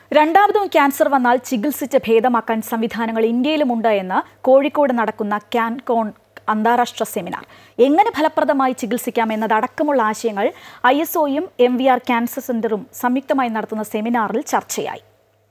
രണ്ടാമതും ക്യാൻസർ വന്നാൽ ചികിത്സിച്ച് ഭേദമാക്കാൻ സംവിധാനങ്ങൾ ഇന്ത്യയിലുമുണ്ട് എന്ന് കോഴിക്കോട് നടക്കുന്ന കാൻകോൺ അന്താരാഷ്ട്ര സെമിനാർ. എങ്ങനെ ഫലപ്രദമായി ചികിത്സിക്കാം എന്നതടക്കമുള്ള ആശയങ്ങൾ ISOയും MVR ക്യാൻസർ സെന്ററും സംയുക്തമായി നടത്തുന്ന സെമിനാറിൽ ചർച്ചയായി.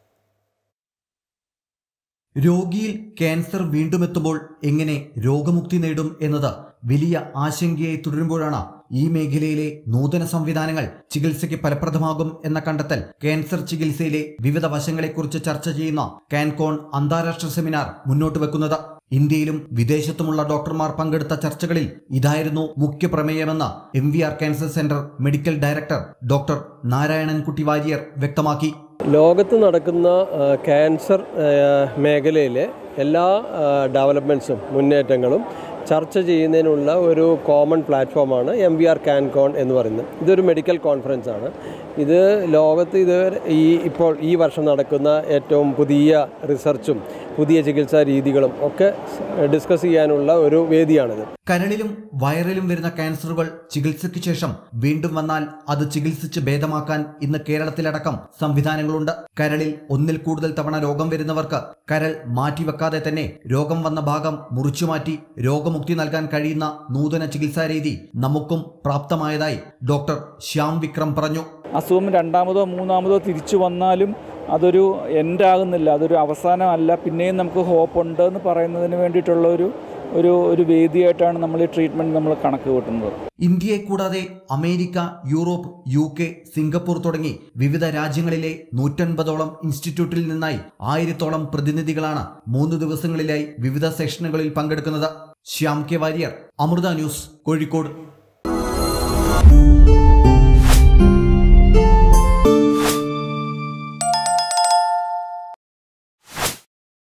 രോഗിയിൽ ക്യാൻസർ വീണ്ടുമെത്തുമ്പോൾ എങ്ങനെ രോഗമുക്തി നേടും എന്നത് വലിയ ആശങ്കയായി തുടരുമ്പോഴാണ് ഈ മേഖലയിലെ നൂതന സംവിധാനങ്ങൾ ചികിത്സയ്ക്ക് ഫലപ്രദമാകും എന്ന കണ്ടെത്തൽ ക്യാൻസർ ചികിത്സയിലെ വിവിധ വശങ്ങളെക്കുറിച്ച് ചർച്ച ചെയ്യുന്ന കാൻകോൺ അന്താരാഷ്ട്ര സെമിനാർ മുന്നോട്ട് വെക്കുന്നത്. ഇന്ത്യയിലും വിദേശത്തുമുള്ള ഡോക്ടർമാർ പങ്കെടുത്ത ചർച്ചകളിൽ ഇതായിരുന്നു മുഖ്യ പ്രമേയമെന്ന് MVR cancer centre medical director doctor Narayanankutty Warrier വ്യക്തമാക്കി. ലോകത്ത് നടക്കുന്ന ക്യാൻസർ മേഖലയിലെ എല്ലാ ഡെവലപ്മെൻറ്റ്സും മുന്നേറ്റങ്ങളും ചർച്ച ചെയ്യുന്നതിനുള്ള ഒരു കോമൺ പ്ലാറ്റ്ഫോമാണ് MVR കാൻകോൺ എന്ന് പറയുന്നത്. ഇതൊരു മെഡിക്കൽ കോൺഫറൻസ് ആണ്. ഇത് ലോകത്ത് ഇപ്പോൾ ഈ വർഷം നടക്കുന്ന ഏറ്റവും പുതിയ റിസർച്ചും പുതിയ ചികിത്സാ രീതികളും ഒക്കെ ഡിസ്കസ് ചെയ്യാനുള്ള ഒരു വേദിയാണിത്. കരളിലും വയറിലും വരുന്ന ക്യാൻസറുകൾ ചികിത്സയ്ക്ക് ശേഷം വീണ്ടും വന്നാൽ അത് ചികിത്സിച്ച് ഭേദമാക്കാൻ ഇന്ന് കേരളത്തിലടക്കം സംവിധാനങ്ങളുണ്ട്. കരളിൽ ഒന്നിൽ കൂടുതൽ തവണ രോഗം വരുന്നവർക്ക് കരൾ മാറ്റിവെക്കാതെ തന്നെ രോഗം വന്ന ഭാഗം മുറിച്ചുമാറ്റി രോഗമുക്തി നൽകാൻ കഴിയുന്ന നൂതന ചികിത്സാ രീതി നമുക്കും പ്രാപ്തമായതായി ഡോക്ടർ ശ്യാം വിക്രം പറഞ്ഞു. അസുഖം രണ്ടാമതോ മൂന്നാമതോ തിരിച്ചു വന്നാലും അതൊരു എൻഡാകുന്നില്ല, അതൊരു അവസാനമല്ല, പിന്നെയും നമുക്ക് ഹോപ്പ് ഉണ്ട് എന്ന് പറയുന്നതിന് വേണ്ടിയിട്ടുള്ള ഒരു വേദിയായിട്ടാണ് നമ്മൾ ഈ ട്രീറ്റ്മെൻറ്റ് നമ്മൾ കണക്ക് കൂട്ടുന്നത്. ഇന്ത്യയെ കൂടാതെ അമേരിക്ക, യൂറോപ്പ്, UK, സിംഗപ്പൂർ തുടങ്ങി വിവിധ രാജ്യങ്ങളിലെ 150ഓളം ഇൻസ്റ്റിറ്റ്യൂട്ടിൽ നിന്നായി 1000ഓളം പ്രതിനിധികളാണ് 3 ദിവസങ്ങളിലായി വിവിധ സെഷനുകളിൽ പങ്കെടുക്കുന്നത്. Shyam K Warrier, Amrita news, Kozhikode.